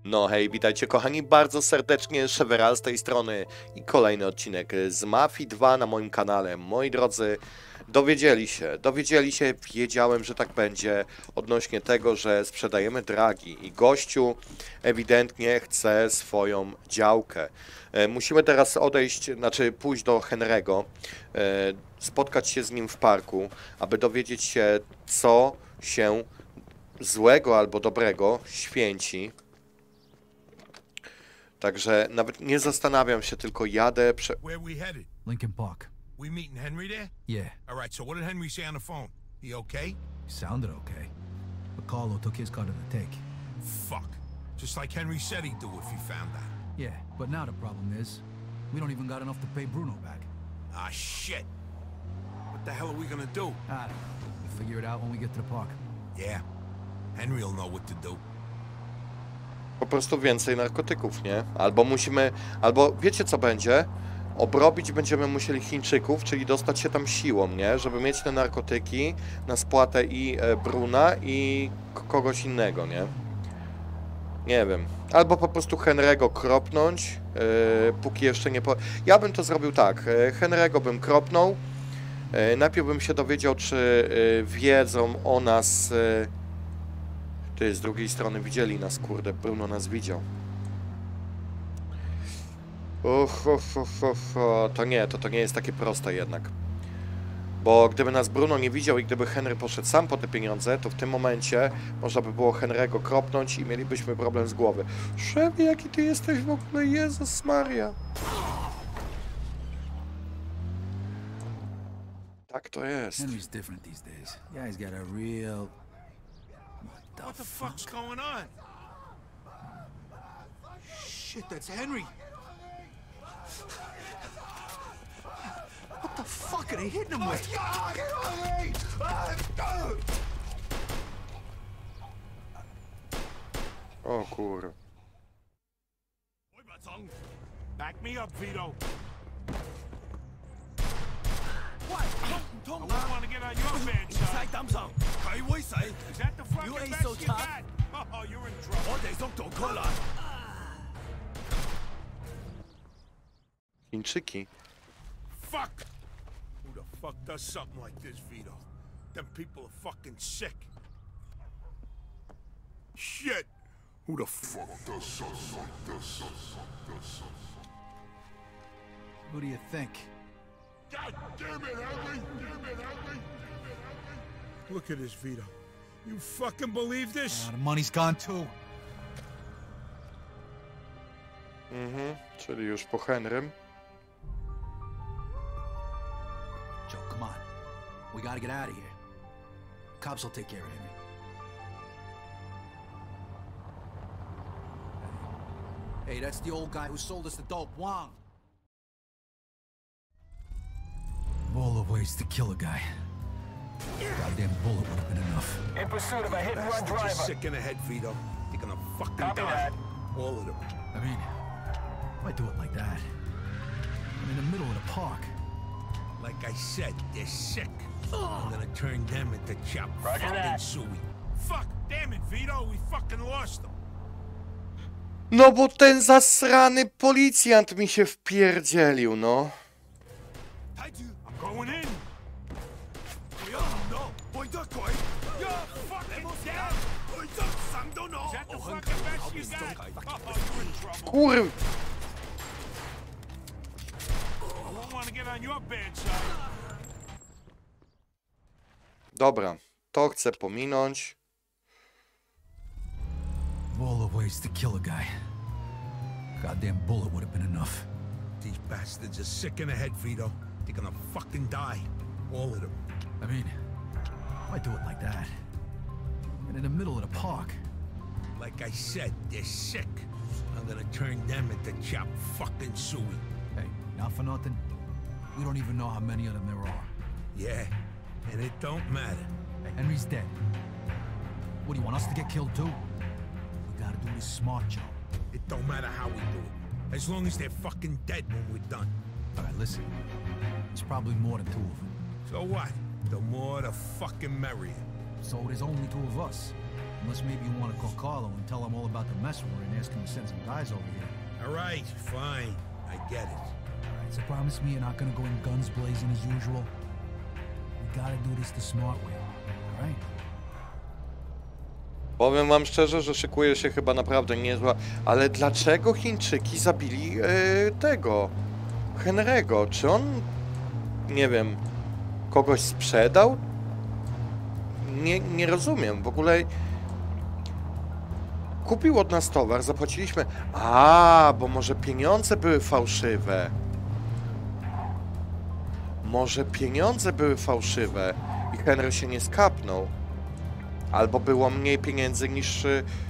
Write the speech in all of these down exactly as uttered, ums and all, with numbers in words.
No hej, witajcie kochani bardzo serdecznie, Szeweral z tej strony i kolejny odcinek z Mafii dwa na moim kanale. Moi drodzy, dowiedzieli się, dowiedzieli się, wiedziałem, że tak będzie odnośnie tego, że sprzedajemy dragi i gościu ewidentnie chce swoją działkę. E, musimy teraz odejść, znaczy pójść do Henry'ego, e, spotkać się z nim w parku, aby dowiedzieć się, co się złego albo dobrego święci. Także nawet nie zastanawiam się, tylko jadę prze... Where we headed? Lincoln Park. We meeting Henry there? Yeah. All right, so what did Henry say on the phone? He okay? He sounded okay. But Carlo took his cut of the take. Fuck. Just like Henry said he'd do if he found out. Yeah, but now the problem is, we don't even got enough to pay Bruno back. Ah, shit. What the hell are we gonna do? I don't know. We'll figure it out when we get to the park. Yeah. Henry'll know what to do. Po prostu więcej narkotyków, nie? Albo musimy, albo wiecie co będzie? Obrobić będziemy musieli Chińczyków, czyli dostać się tam siłą, nie? Żeby mieć te narkotyki na spłatę i e, Bruna i kogoś innego, nie? Nie wiem. Albo po prostu Henry'ego kropnąć, e, póki jeszcze nie po... Ja bym to zrobił tak. E, Henry'ego bym kropnął. E, najpierw bym się dowiedział, czy e, wiedzą o nas... E, Ty, z drugiej strony widzieli nas, kurde, Bruno nas widział. Uch, uch, uch, uch, uch. To nie, to, to nie jest takie proste jednak. Bo gdyby nas Bruno nie widział i gdyby Henry poszedł sam po te pieniądze, to w tym momencie można by było Henry'ego kropnąć i mielibyśmy problem z głowy. Szefie, jaki ty jesteś w ogóle, Jezus Maria. Tak to jest. Henry's different these days. Guy's got a real... What the fuck's going on? Shit, that's Henry. What the fuck are they hitting him with? O kur... Back me up, Vito. What? I wouldn't want to get on your bad side. Is that the fucking You ain't best so you tough. got? Oh, you're in trouble. Chińczyki. Fuck! Who the fuck does something like this, Vito? Them people are fucking sick. Shit! Who the fuck does something like this? Who do you think? God damn it, Henry! Damn it, Henry! Look at this, Vito. You fucking believe this? Uh, the money's gone too. Mhm, czyli już po Henrym. Joe, come on. We gotta get out of here. Cops will take care of Henry. Hey, that's the old guy who sold us the dope, Wong. Of all the ways to kill a guy, goddamn bullet would have been enough. In pursuit of a hit-and-run Bastards are driver. sick in the head, Vito. They're gonna fucking Copy die. that. All of them. I mean, why do it like that? I'm in the middle of the park. Like I said, they're sick. I'm gonna turn them into chop Roger fucking that. suey. Fuck, damn it, Vito, we fucking lost them. No bo ten zasrany policjant mi się wpierdzielił, no. I'm going in. No, boy, duck, boy. You're fucking down. Boy, duck, Sam, don't know. Is that the fucking best you got? Oh, you're in trouble. Kur... I won't want to get on your bad side. Dobra, to chcę pominąć. Of all the ways to kill a guy, goddamn bullet would have been enough. These bastards are sick in the head, Vito. They're gonna fucking die. All of them. I mean, why do it like that? And in the middle of the park. Like I said, they're sick. I'm gonna turn them into chop fucking suey. Hey, not for nothing. We don't even know how many of them there are. Yeah, and it don't matter. Hey, Henry's dead. What, do you want us to get killed too? We gotta do this smart, Joe. It don't matter how we do it. As long as they're fucking dead when we're done. All right, listen. There's probably more than two of them. So what? The more the fucking merrier. So there's only two of us. Unless maybe you want to call Carlo and tell him all about the mess we're in, ask him to send some guys over here. All right, fine. I get it. All right, so promise me you're not gonna go in guns blazing as usual. We gotta do this the smart way, all right? Powiem wam szczerze, że szykuje się chyba naprawdę niezła, ale dlaczego Chińczyki zabili e, tego Henry'ego? Czy on, nie wiem, kogoś sprzedał? Nie, nie rozumiem, w ogóle kupił od nas towar, zapłaciliśmy, a, bo może pieniądze były fałszywe. Może pieniądze były fałszywe i Henry się nie skapnął. Albo było mniej pieniędzy niż...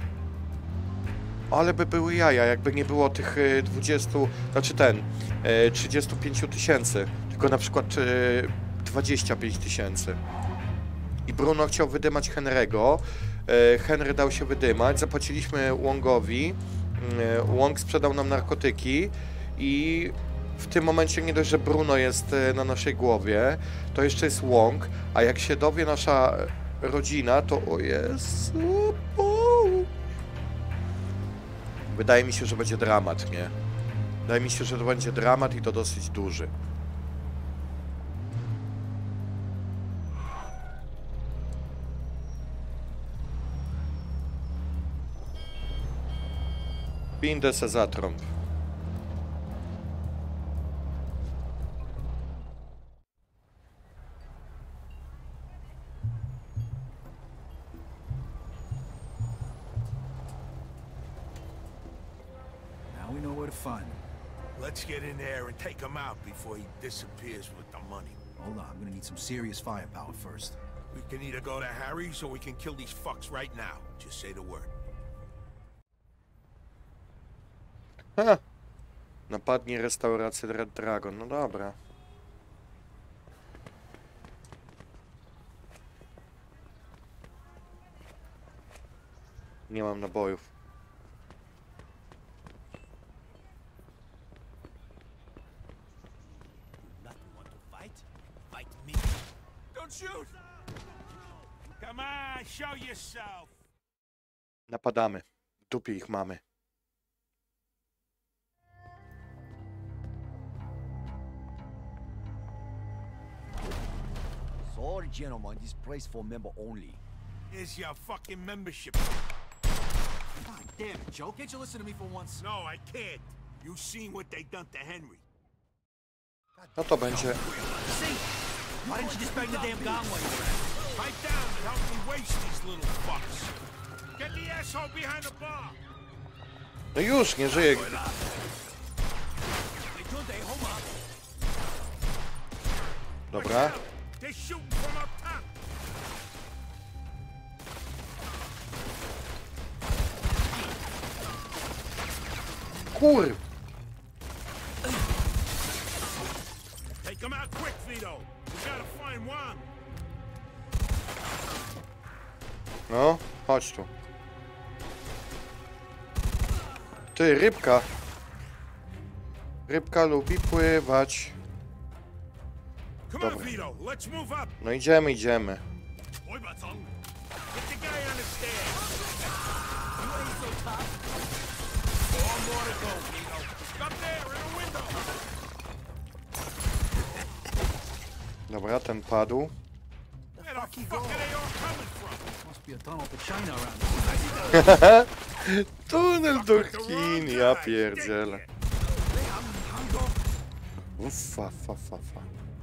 Ale by były jaja, jakby nie było tych dwudziestu, znaczy ten, trzydziestu pięciu tysięcy, tylko na przykład dwadzieścia pięć tysięcy. I Bruno chciał wydymać Henry'ego, Henry dał się wydymać, zapłaciliśmy Wongowi, Wong sprzedał nam narkotyki i w tym momencie nie dość, że Bruno jest na naszej głowie, to jeszcze jest Wong, a jak się dowie nasza rodzina, to o Jezu, o. Wydaje mi się, że będzie dramat, nie? Wydaje mi się, że to będzie dramat i to dosyć duży. Pindę se zatrąb. Now we know where to find him. Let's get in there and take him out before he disappears with the money. Hold on, I'm gonna need some serious firepower first. We can either go to Harry's or we can kill these fucks right now. Just say the word. Ha! Napadnij restaurację Red Dragon. No dobra. Nie mam nabojów. Don't shoot! Come on, show yourself! Napadamy. W dupie ich mamy. Sorry, gentlemen, this place for member only. Here's your fucking membership. God damn it, Joe. Can't you listen to me for once? No, I can't. You seen what they done to Henry. No to będzie... See? Why didn't you just bang the damn gong while you were at it? Pipe down and help me waste these little fucks. Get the asshole behind the bar. No już, nie żyje. Hey, Tunde, hold on. Dobra. They're shooting from up top. Kur... Take him out quick, Vito. We gotta find Juan. No, chodź tu. Ty, rybka. Rybka lubi pływać. Come on, Dobra. Vito. Let's move up. No idziemy, idziemy. Oi, Batong. Get the guy on the stairs. You ain't so tough. Four more to go, Vito. Up there, in the window. Dobra, ten padł. Where the fuck are they all coming from? Must be a tunnel to China around here. Tunel do Chin, ja pierdzielę. Uffa, fa, fa, fa.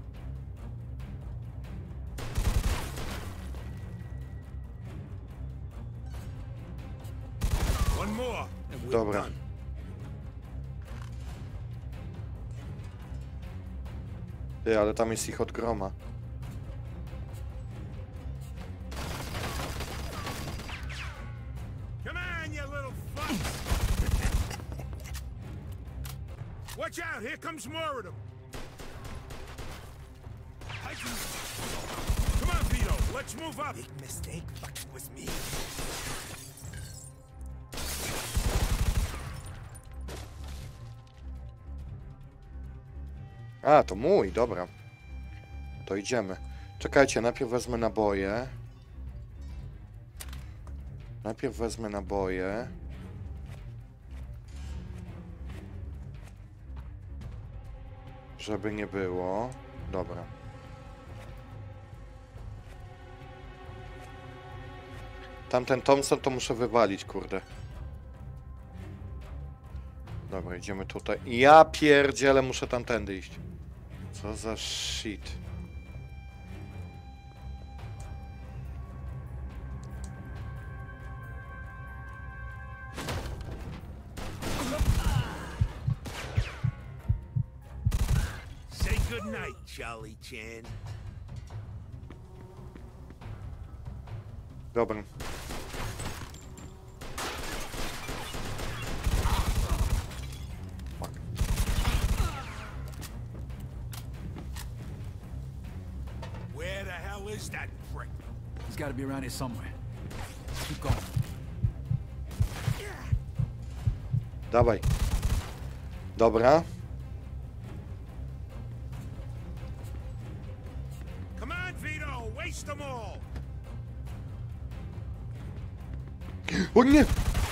One more, and we're Dobra. done. Ty, ale tam jest ich od groma. Come on, you little fuck! Watch out, here comes more of them. Come on, Vito, let's move up. Big mistake fucking with me. A, to mój, dobra. To idziemy. Czekajcie, najpierw wezmę naboje. Najpierw wezmę naboje. Żeby nie było. Dobra. Tamten Thompson to muszę wywalić, kurde. Dobra, idziemy tutaj. Ja pierdzielę, muszę tamtędy iść. Co za shit. Say goodnight, Charlie Chan. Dobra. Where the hell is that prick? He's got to be around here somewhere. Keep going. Dawaj. Dobra. Come on, Vito, waste them all. O nie!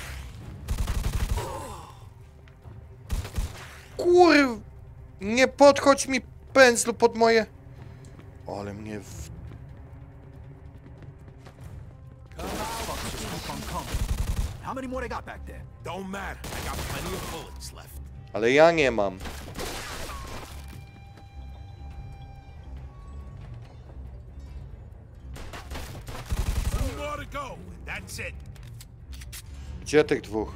Kurw! Nie podchodź mi pędzlu pod moje... Ale mnie w... Keep on coming. How many more they got back there? Don't matter. I got plenty of bullets left. Ale ja nie mam. Two more to go, and that's it. Gdzie tych dwóch?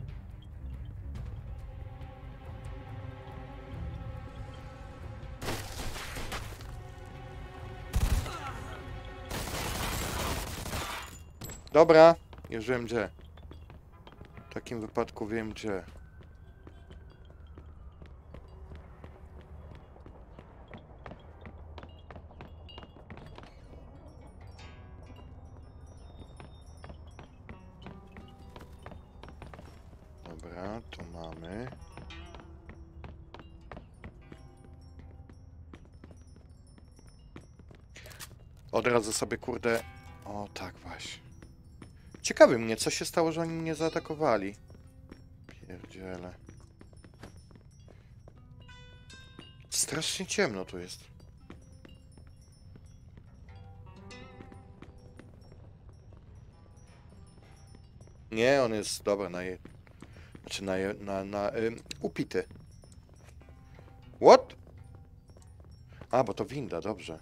Dobra, już wiem gdzie. W takim wypadku wiem gdzie. Dobra, tu mamy. Od razu sobie, kurde... O, tak właśnie. Ciekawi mnie, co się stało, że oni mnie zaatakowali. Pierdziele. Strasznie ciemno tu jest. Nie, on jest, dobra, na je... Znaczy na, je... na, na ym, upity. What? A, bo to winda, dobrze.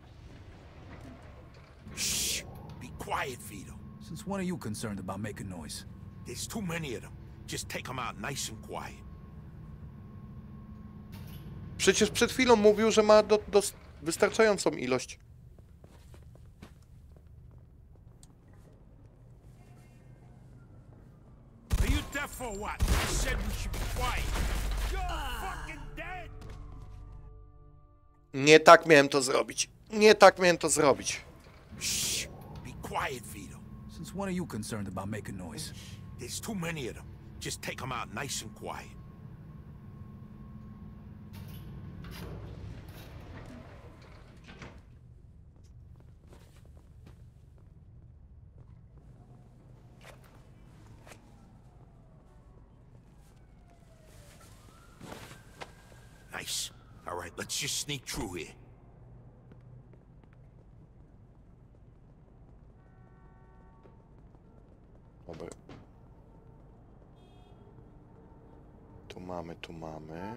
Shh. Be quiet, Vito. Since when are you concerned about making noise? There's too many of them. Just take them out nice and quiet. Przecież przed chwilą mówił, że ma do, do wystarczającą ilość. Are you deaf or what? I said we should be quiet. You're fucking dead. Nie tak miałem to zrobić. Nie tak miałem to zrobić. Shh. Be quiet, Vito. Since when are you concerned about making noise? There's too many of them. Just take them out nice and quiet. Nice. All right, let's just sneak through here. Dobra. Tu mamy, tu mamy.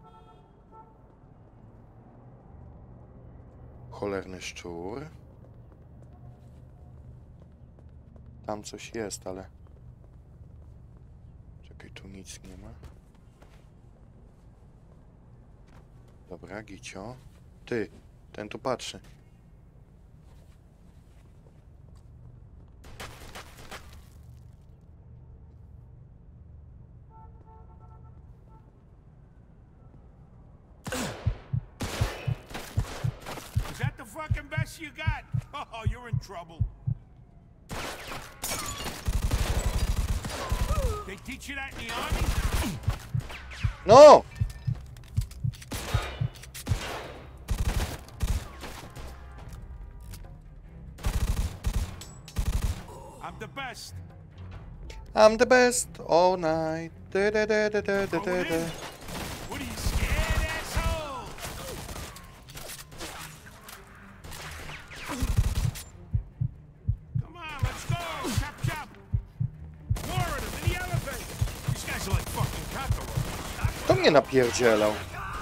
Cholerny szczur. Tam coś jest, ale... Czekaj, tu nic nie ma. Dobra, Gicio. Ty, ten tu patrzy. Is that the fucking best you got? Oh, you're in trouble. They teach you that in the army? No! I'm the best. I'm the best all night. Da, da, da, da, da, da, da, da. What are you scared, asshole? Come on, let's go! Chop, chop! More of them in the elevator! These guys are like fucking cockroaches. Kto mnie napierdzielał?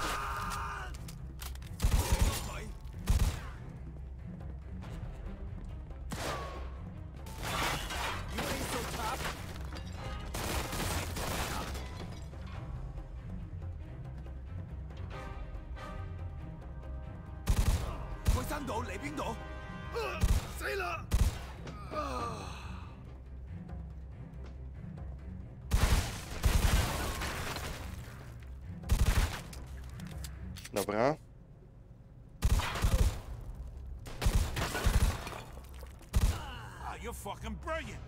Dobra. Ah, you're fucking brilliant!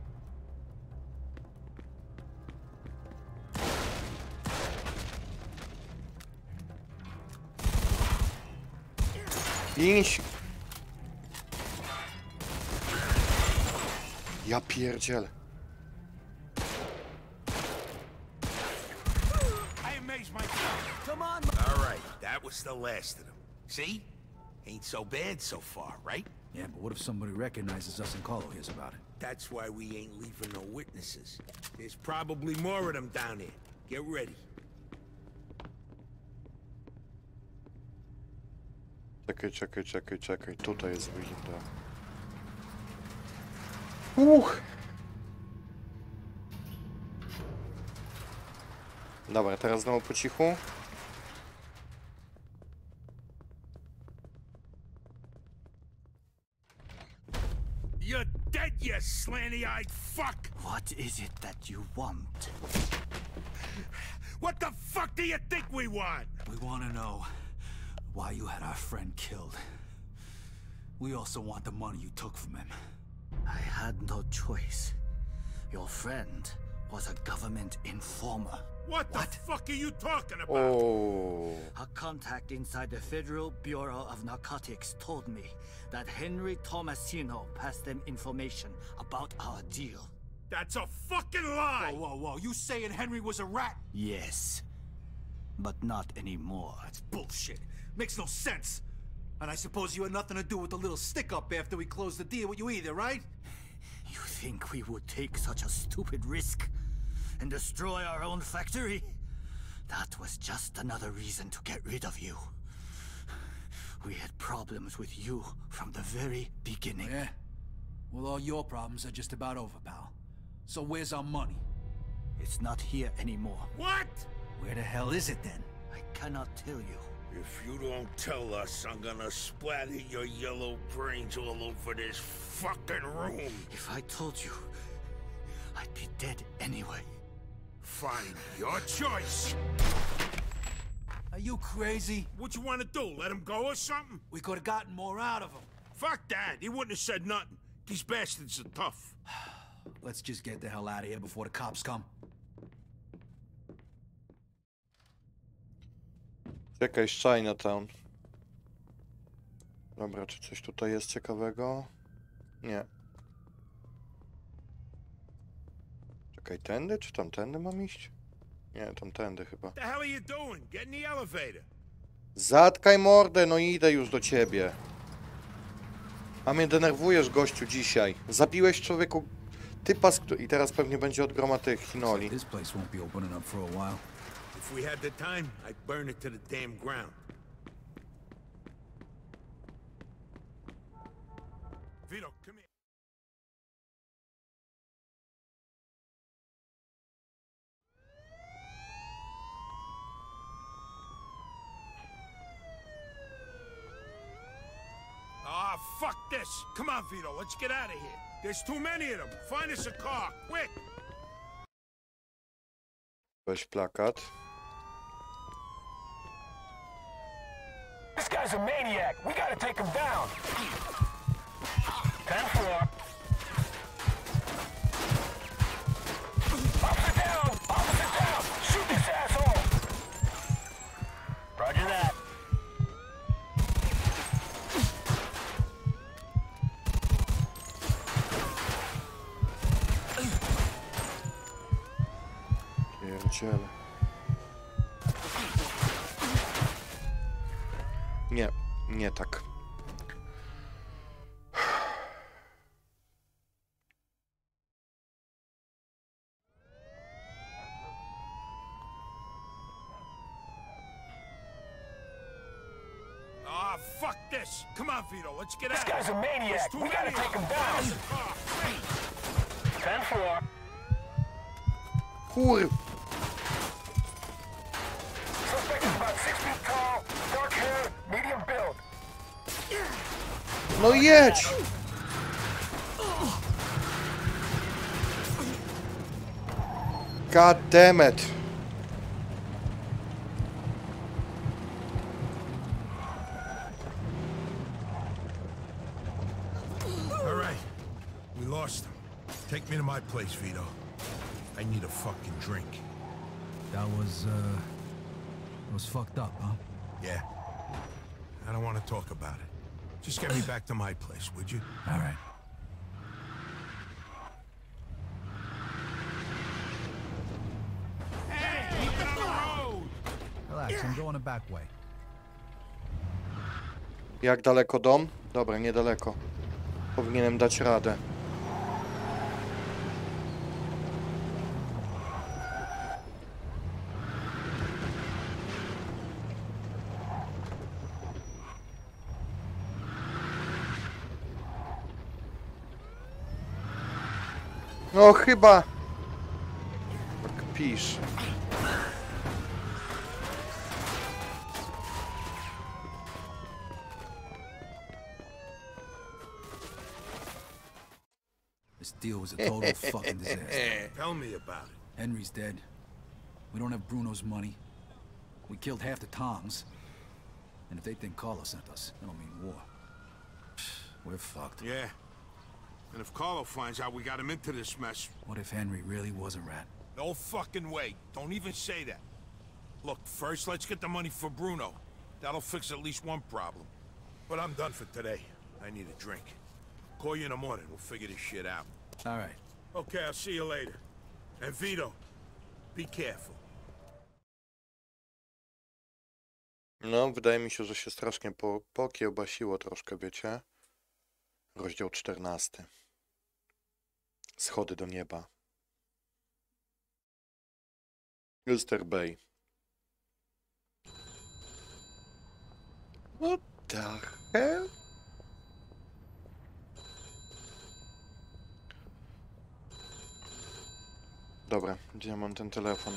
Pięć. Ja pierdzielę. I amaze myself. Come on. All right, that was the last of them. See? Ain't so bad so far, right? Yeah, but what if somebody recognizes us and Carlo hears about it? That's why we ain't leaving no witnesses. There's probably more of them down there. Get ready. Czekaj, czekaj, czekaj, czekaj. Tutaj jest winda. Uch. Dobra, teraz znowu po cichu. You're dead, you slanty-eyed fuck! What is it that you want? What the fuck do you think we want? We want to know why you had our friend killed. We also want the money you took from him. I had no choice. Your friend was a government informer. What the fuck are you talking about? O. A contact inside the Federal Bureau of Narcotics told me that Henry Tomasino passed them information about our deal. That's a fucking lie! Whoa, whoa, whoa. You saying Henry was a rat? Yes, but not anymore. That's bullshit. Makes no sense. And I suppose you had nothing to do with the little stick-up after we closed the deal with you either, right? You think we would take such a stupid risk and destroy our own factory? That was just another reason to get rid of you. We had problems with you from the very beginning. Yeah. Well, all your problems are just about over, pal. So where's our money? It's not here anymore. What? Where the hell is it then? I cannot tell you. If you don't tell us, I'm gonna splatter your yellow brains all over this fucking room. If I told you, I'd be dead anyway. Fine, your choice. Are you crazy? What you wanna do, let him go or something? We could have gotten more out of him. Fuck that, he wouldn't have said nothing. These bastards are tough. Let's just get the hell out of here before the cops come. Czekaj, Chinatown. Dobra, czy coś tutaj jest ciekawego? Nie. Czekaj, tędy czy tamtędy mam iść? Nie, tamtędy chyba. What the hell are you doing? Get in the elevator. Zatkaj mordę, no idę już do ciebie. A mnie denerwujesz, gościu, dzisiaj. Zabiłeś człowieku typa, z któ- i teraz pewnie będzie od groma tych chinoli. This place won't be opening up for a while. If we had the time, I'd burn it to the damn ground. Vito, come here. Ah, fuck this! Come on, Vito, let's get out of here. There's too many of them. Find us a car, quick! Weź plakat. This guy's a maniac. We gotta take him down. ten four. Officer down! Officer down! Shoot this asshole! Roger that. pierdziele. Nie, nie tak. Ah, fuck this. Come on, Vito, let's get This out. guy's a maniac. There's too We gotta many take of him them. down. Where's the car? Hey, ten four. Kur... Suspect is about six feet tall, dark hair, medium build. No jedź! God damn it. all right. We lost him. Take me to my place, Vito. I need a fucking drink. That was, uh... It was fucked up, huh? Yeah. I don't want to talk about it. Just get me back to my place, would you? All right. Hey, keep it on the road! Relax, I'm going the back way. Jak daleko dom? Dobra, niedaleko. Powinienem dać radę. No chyba... Tak pisz. This deal was a total fucking disaster. Tell me about it. Henry's dead. We don't have Bruno's money. We killed half the Toms. And if they think Carlo sent us, that'll mean war. We're fucked. Yeah. And if Carlo finds out we got him into this mess... What if Henry really was a rat? No fucking way. Don't even say that. Look, first let's get the money for Bruno. That'll fix at least one problem. But I'm done for today. I need a drink. Call you in the morning. We'll figure this shit out. All right. Okay, I'll see you later. And Vito, be careful. No, wydaje mi się, że się strasznie po, pokiełbasiło troszkę, wiecie? Rozdział czternasty. Schody do nieba. Ulster Bay. What the hell? Dobra, gdzie ja mam ten telefon?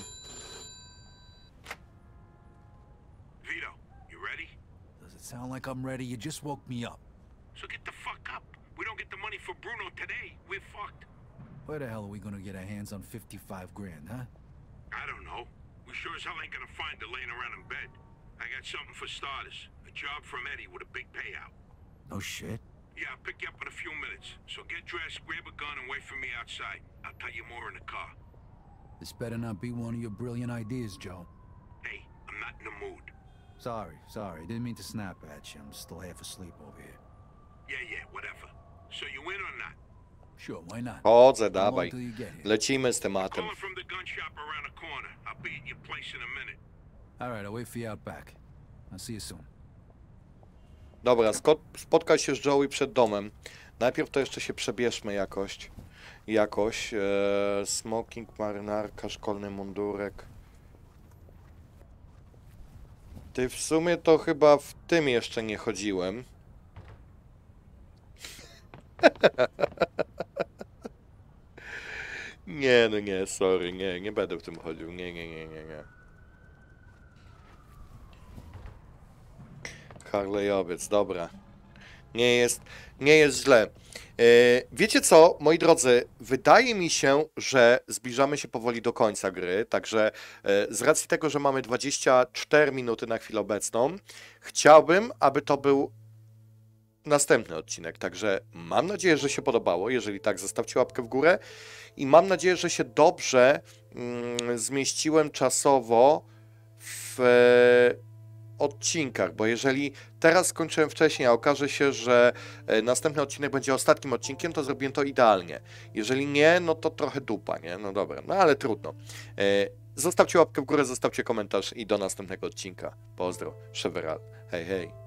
Vito, you ready? Does it sound like I'm ready? You just woke me up. So get the fuck up. We don't get the money for Bruno today, we're fucked. Where the hell are we gonna get our hands on fifty-five grand, huh? I don't know. We sure as hell ain't gonna find it laying around in bed. I got something for starters. A job from Eddie with a big payout. No shit. Yeah, I'll pick you up in a few minutes. So get dressed, grab a gun, and wait for me outside. I'll tell you more in the car. This better not be one of your brilliant ideas, Joe. Hey, I'm not in the mood. Sorry, sorry. Didn't mean to snap at you. I'm still half asleep over here. Yeah, yeah, whatever. So you in or not? Sure, why not? Chodzę, How long dawaj. till you get here? Lecimy z tematem. Calling from the gun shop around the corner. I'll be at your place in a minute. All right, I'll wait for you out back. I'll see you soon. Dobra, sko- spotkaj się z Joey przed domem. Najpierw to jeszcze się przebierzmy jakoś. Jakoś. E, smoking, marynarka, szkolny mundurek. Ty w sumie to chyba w tym jeszcze nie chodziłem. Nie, no nie, sorry, nie, nie będę w tym chodził. Nie, nie, nie, nie, nie. Harleyowiec, dobra. Nie jest, nie jest źle. E, wiecie co, moi drodzy, wydaje mi się, że zbliżamy się powoli do końca gry, także e, z racji tego, że mamy dwadzieścia cztery minuty na chwilę obecną, chciałbym, aby to był następny odcinek, także mam nadzieję, że się podobało. Jeżeli tak, zostawcie łapkę w górę i mam nadzieję, że się dobrze mm, zmieściłem czasowo w e, odcinkach, bo jeżeli teraz skończyłem wcześniej, a okaże się, że e, następny odcinek będzie ostatnim odcinkiem, to zrobiłem to idealnie. Jeżeli nie, no to trochę dupa, nie? No dobra, no ale trudno. E, Zostawcie łapkę w górę, zostawcie komentarz i do następnego odcinka. Pozdro, Szeweral. Hej, hej.